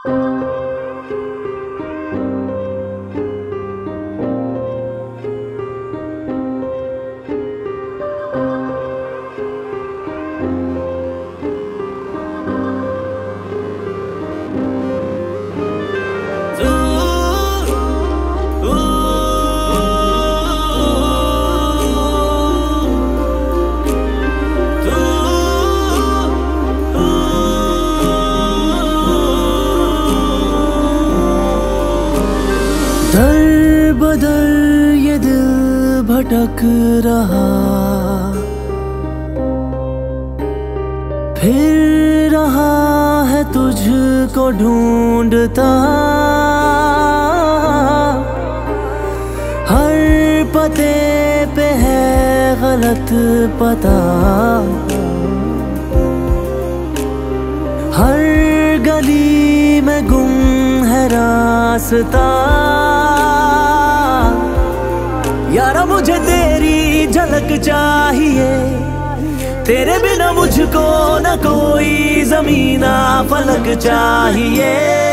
दर बदर ये दिल भटक रहा, फिर रहा है तुझको ढूंढता। हर पते पे है गलत पता, हर गली में गुम है रास्ता। यारा मुझे तेरी झलक चाहिए, तेरे बिना मुझको न कोई ज़मीना फलक चाहिए।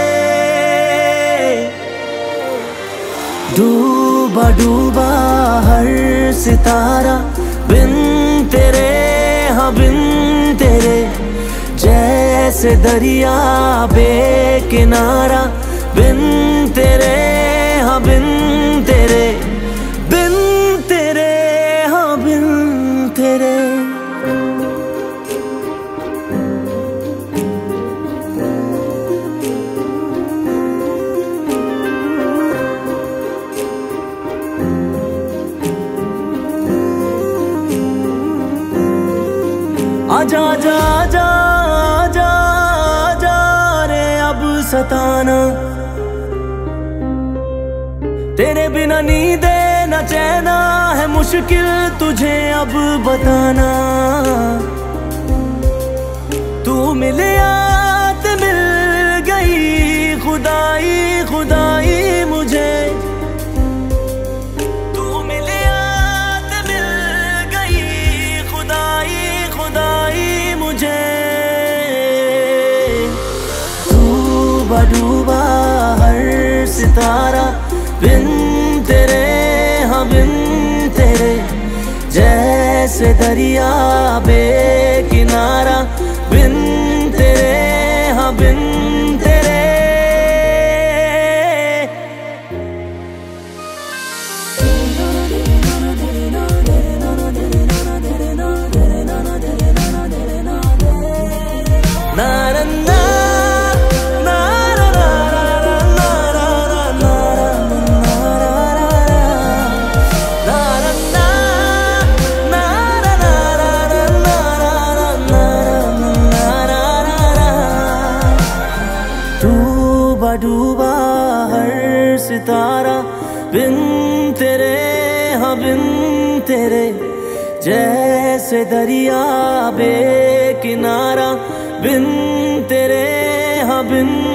डूबा डूबा हर सितारा बिन तेरे, हाँ बिन तेरे। जैसे दरिया बेकिनारा बिन तेरे, हाँ बिन तेरे। बिन तेरे, हाँ बिन तेरे। आजा जा जा जा जा रे अब सताना, तेरे बिना नींदे न चैना है मुश्किल तुझे अब बताना। तू मिले याद मिल गई खुदाई खुदाई मुझे। तू मिले याद मिल गई खुदाई खुदाई मुझे। डूबा डूबा हर सितारा बिन तेरे, हाँ बिन तेरे। जैसे दरिया बेकिनारा बिन तेरे, हाँ बिन तेरे। डूबा डूबा हर सितारा बिन तेरे, हाँ बिन तेरे। जैसे दरिया बेकिनारा बिन तेरे, हाँ बिन